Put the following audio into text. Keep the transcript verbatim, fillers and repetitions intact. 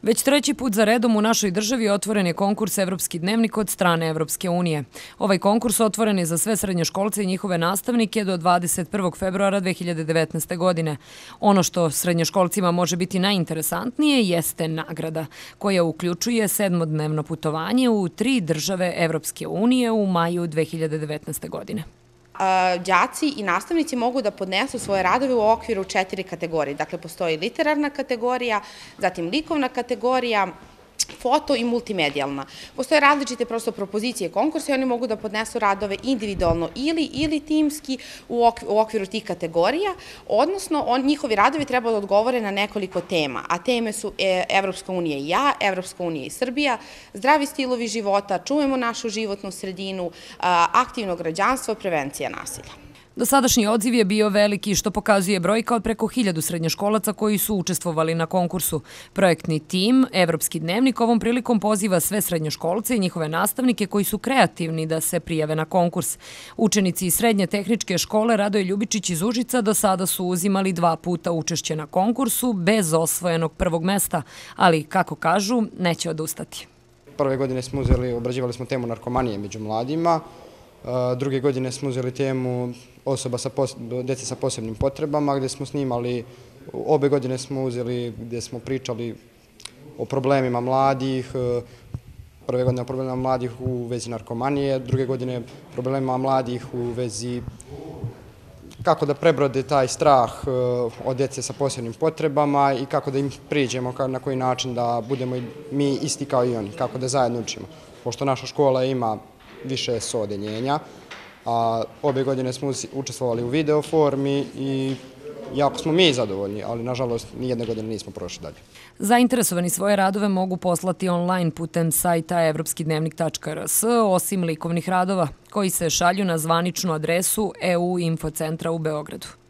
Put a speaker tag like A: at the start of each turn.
A: Već treći put za redom u našoj državi otvoren je konkurs Evropski dnevnik od strane Evropske unije. Ovaj konkurs otvoren je za sve srednjoškolce i njihove nastavnike do dvadeset prvog februara dve hiljade devetnaeste. godine. Ono što srednjoškolcima može biti najinteresantnije jeste nagrada, koja uključuje sedmodnevno putovanje u tri države Evropske unije u maju dve hiljade devetnaeste. godine.
B: Đaci i nastavnici mogu da podnesu svoje radove u okviru četiri kategorije. Dakle, postoji literarna kategorija, zatim likovna kategorija, foto i multimedijalna. Postoje različite prosto propozicije konkursa i oni mogu da podnesu radove individualno ili ili timski u okviru tih kategorija, odnosno njihovi radovi treba da odgovore na nekoliko tema, a teme su Evropska unija i ja, Evropska unija i Srbija, zdravi stilovi života, čuvamo našu životnu sredinu, aktivno građanstvo, prevencija nasilja.
A: Dosadašnji odziv je bio veliki, što pokazuje brojka od preko hiljadu srednjoškolaca koji su učestvovali na konkursu. Projektni tim Evropski dnevnik ovom prilikom poziva sve srednjoškolce i njihove nastavnike koji su kreativni da se prijave na konkurs. Učenici iz Srednje tehničke škole Radoje Ljubičić iz Užica do sada su uzimali dva puta učešće na konkursu bez osvojenog prvog mesta, ali, kako kažu, neće odustati.
C: Prve godine smo uzeli, obrađivali smo temu narkomanije među mladima. Druge godine smo uzeli temu osoba sa dece sa posebnim potrebama, gde smo snimali, obe godine smo uzeli gde smo pričali o problemima mladih, prve godine o problemima mladih u vezi narkomanije, druge godine problemima mladih u vezi kako da prebrode taj strah od dece sa posebnim potrebama i kako da im priđemo, na koji način da budemo mi isti kao i oni, kako da zajedno učimo. Pošto naša škola ima više odeljenja, a obe godine smo učestvovali u video formi i jako smo mi zadovoljni, ali nažalost nijedne godine nismo prošli dalje.
A: Zainteresovani svoje radove mogu poslati online putem sajta evropski dnevnik tačka r s, osim likovnih radova, koji se šalju na zvaničnu adresu E U Infocentra u Beogradu.